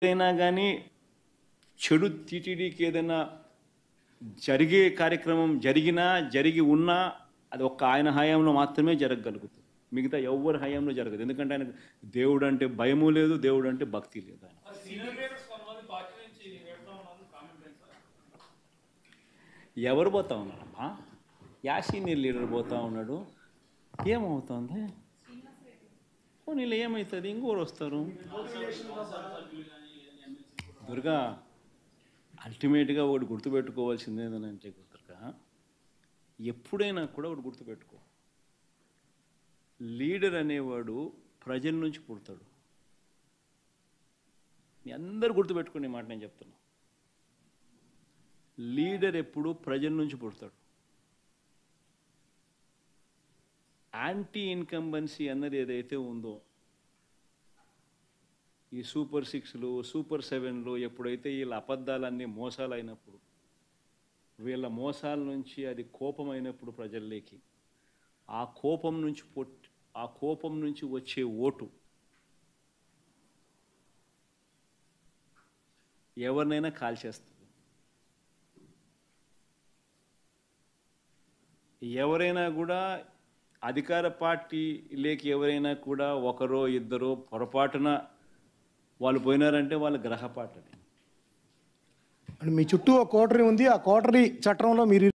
ఏదైనా కానీ చెడు టీటీడీకి ఏదైనా జరిగే కార్యక్రమం జరిగి ఉన్నా అది ఒక్క ఆయన హయాంలో మాత్రమే జరగగలుగుతుంది. మిగతా ఎవరి హయాంలో జరగదు. ఎందుకంటే ఆయన దేవుడు అంటే భయము లేదు, దేవుడు అంటే భక్తి లేదు. ఆయన ఎవరు పోతా ఉన్నారమ్మా? యా సీనియర్ లీడర్ పోతా ఉన్నాడు. ఏమవుతుంది? నీళ్ళు ఏమవుతుంది? ఇంకోరు వస్తారు. దుర్గా అల్టిమేట్గా ఒకటి గుర్తుపెట్టుకోవాల్సింది ఏంటంటే దుర్గా, ఎప్పుడైనా కూడా ఒకటి గుర్తుపెట్టుకో, లీడర్ అనేవాడు ప్రజల నుంచి పుడతాడు. మీ అందరు గుర్తుపెట్టుకునే మాట నేను చెప్తున్నా. లీడర్ ఎప్పుడు ప్రజల నుంచి పుడతాడు. యాంటీ ఇన్కంబెన్సీ అన్నది ఏదైతే ఉందో, ఈ సూపర్ 6లు సూపర్ 7లు ఎప్పుడైతే వీళ్ళ అబద్ధాలన్నీ మోసాలు అయినప్పుడు, వీళ్ళ మోసాల నుంచి అది కోపమైనప్పుడు ప్రజల్లోకి, ఆ కోపం నుంచి వచ్చే ఓటు ఎవరినైనా కాల్చేస్తుంది. ఎవరైనా కూడా అధికార పార్టీలోకి ఎవరైనా కూడా ఒకరో ఇద్దరో పొరపాటున వాళ్ళు పోయినారంటే వాళ్ళ గ్రహపాటు. మీ చుట్టూ ఒక కోటరీ ఉంది. ఆ కోటరీ చట్టంలో మీరు